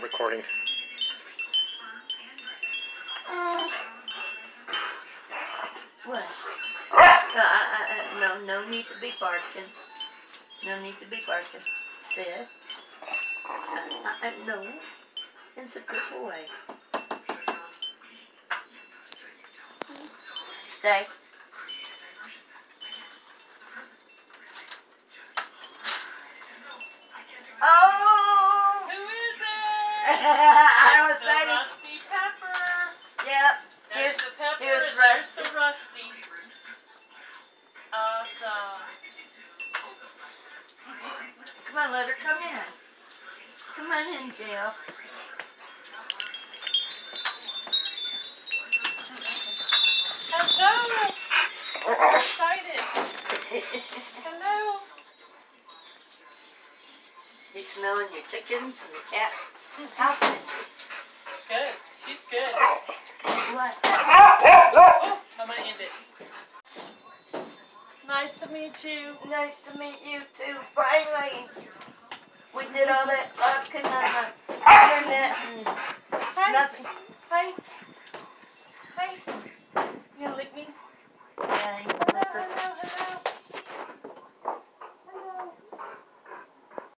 recording. What? No need to be barking. No need to be barking. Sid. No. It's a good boy. Stay. Oh! Who is it? I don't the say. Rusty Pepper. Yep. There's the Pepper. Here's and Rusty. there's the Rusty. Awesome. Come on, let her come in. Come on in, Gail. Hello. I'm excited. Hello. You smelling your chickens and the cats? How's Mitzi? Good. She's good. What? Oh, I'm going to end it. Nice to meet you. Nice to meet you too. Finally, we did all that talking on the internet and Hi. nothing. Hi. Hi.